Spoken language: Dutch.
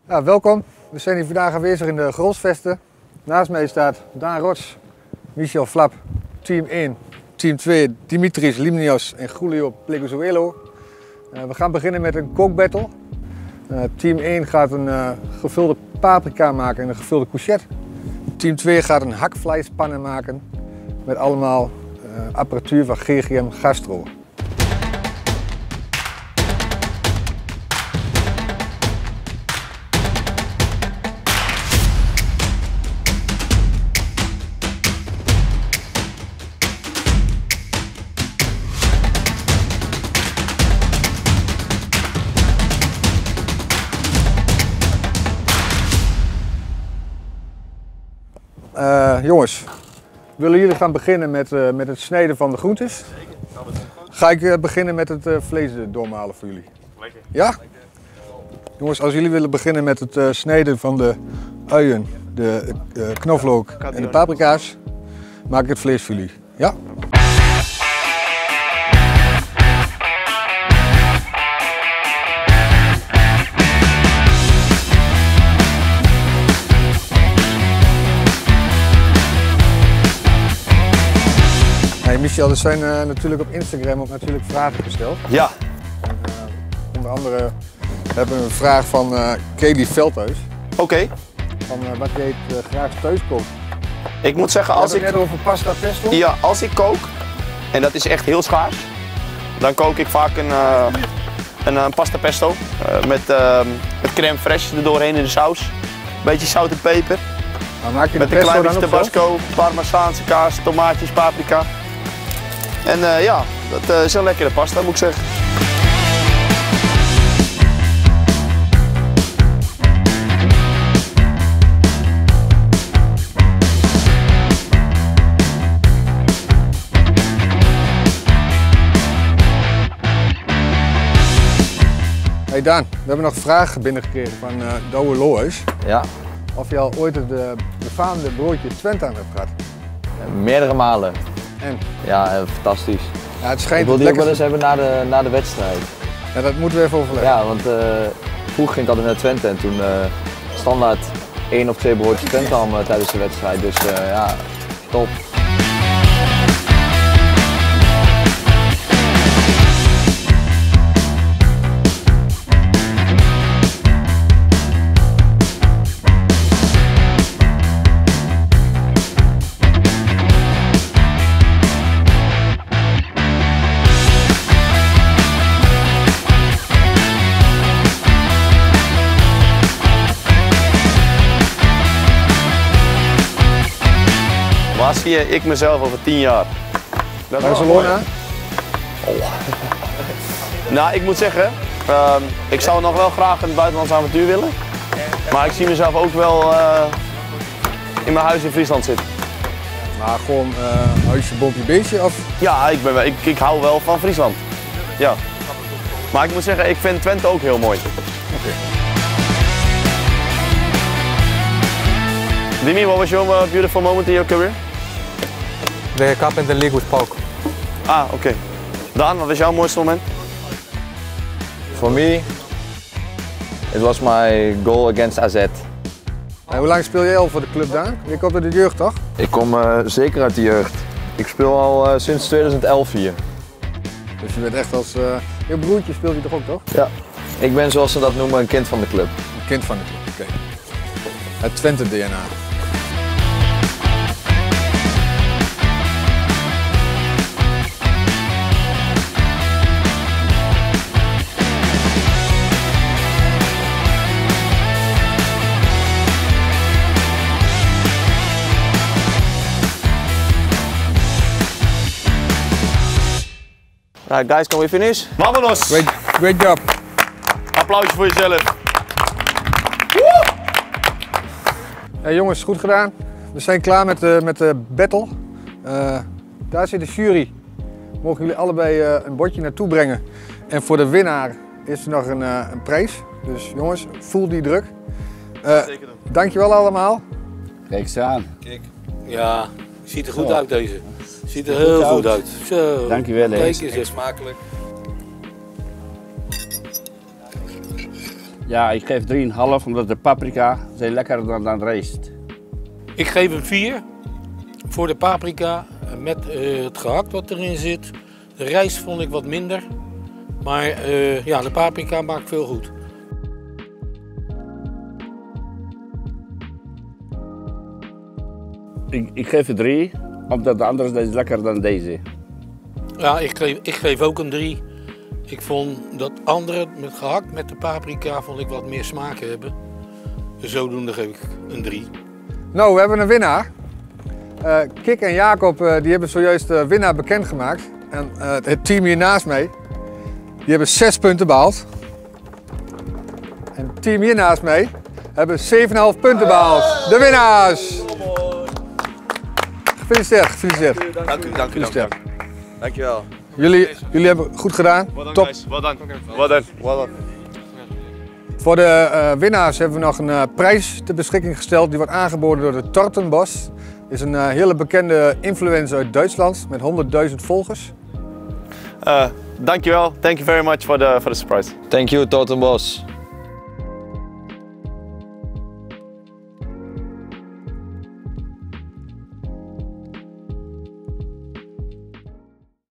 Ja, welkom. We zijn hier vandaag aanwezig in de Grolsvesten. Naast mij staat Daan Rots, Michel Flap, team 1, team 2, Dimitris Limnios en Julio Pleguzuelo. We gaan beginnen met een kookbattle. Team 1 gaat een gevulde paprika maken en een gevulde courgette. Team 2 gaat een hakvleespannen maken met allemaal apparatuur van GGM Gastro. Jongens, willen jullie gaan beginnen met het snijden van de groentes? Ga ik beginnen met het vlees doormalen voor jullie? Lekker. Ja? Jongens, als jullie willen beginnen met het snijden van de uien, de knoflook en de paprika's, maak ik het vlees voor jullie. Ja? Hey Michel, er zijn natuurlijk op Instagram ook natuurlijk vragen gesteld. Ja. En, onder andere hebben we een vraag van Kelly Veldhuis. Oké. Van wat je graag thuis kookt. Ik moet zeggen, als ik net over pasta pesto. Ja, als ik kook, en dat is echt heel schaars, dan kook ik vaak een pasta pesto met crème fraîche er doorheen in de saus. Beetje zout en peper. Maak je met de een pesto klein dan beetje tabasco, parmezaanse kaas, tomaatjes, paprika. En ja, dat is een lekkere pasta, moet ik zeggen. Hey Daan, we hebben nog vragen binnengekregen van Douwe Lohuis. Ja. Of je al ooit de befaamde broodje Twente aan hebt gehad. Meerdere malen. En? Ja, fantastisch. Ja, het schijnt ik wil die ook wel eens lekker... hebben na de wedstrijd. Ja, dat moeten we even overleggen. Ja, want vroeger ging ik altijd naar Twente en toen standaard 1 of 2 broodjes Twente tijdens de wedstrijd. Dus ja, top. Waar zie ik mezelf over 10 jaar? Barcelona? Oh. Nou, ik moet zeggen, ik zou nog wel graag een buitenlands avontuur willen. Maar ik zie mezelf ook wel in mijn huis in Friesland zitten. Maar gewoon huisje, boompje, beestje of? Ja, ik hou wel van Friesland. Ja. Maar ik moet zeggen, ik vind Twente ook heel mooi. Okay. Dimi, what was your beautiful moment in your career? The cup in the league with PAOK. Ah, oké. Daan, wat was jouw mooiste moment? For me, it was my goal against AZ. En hoe lang speel jij al voor de club, Daan? Je komt uit de jeugd, toch? Ik kom zeker uit de jeugd. Ik speel al sinds 2011 hier. Dus je bent echt als... je broertje speelt hier toch ook, toch? Ja. Ik ben, zoals ze dat noemen, een kind van de club. Een kind van de club, oké. Het Twente-DNA. Right guys, can we finish? Vamonos! Great job! Applausje voor jezelf. Hey jongens, goed gedaan. We zijn klaar met de battle. Daar zit de jury. Mogen jullie allebei een bordje naartoe brengen. En voor de winnaar is er nog een prijs. Dus jongens, voel die druk. Zeker doen. Dankjewel allemaal. Kijk eens aan. Kijk, ja, ziet er goed uit deze. Ziet er heel goed uit. Zo. Dankjewel. Kijk eens, smakelijk. Ja, ik geef 3,5 omdat de paprika zijn lekkerder dan rijst. Ik geef hem 4 voor de paprika met het gehakt wat erin zit. De rijst vond ik wat minder, maar ja, de paprika maakt veel goed. Ik geef het 3, omdat de andere is lekkerder dan deze. Ja, ik geef ook een 3. Ik vond dat andere met gehakt met de paprika vond ik wat meer smaak hebben. Dus zodoende geef ik een 3. Nou, we hebben een winnaar. Kik en Jacob die hebben zojuist de winnaar bekendgemaakt. En het team hier naast mij, die hebben 6 punten behaald. En het team hier naast mij hebben 7,5 punten behaald. De winnaars! Gefeliciteerd, gefeliciteerd. Dank u. Gefeliciteerd. Dankjewel. Jullie hebben goed gedaan. Top. Wel dan. Voor de winnaars hebben we nog een prijs ter beschikking gesteld. Die wordt aangeboden door de Tortenbosch. Is een hele bekende influencer uit Duitsland met 100.000 volgers. Dankjewel. Thank you very much for the surprise. Thank you, Tortenbosch.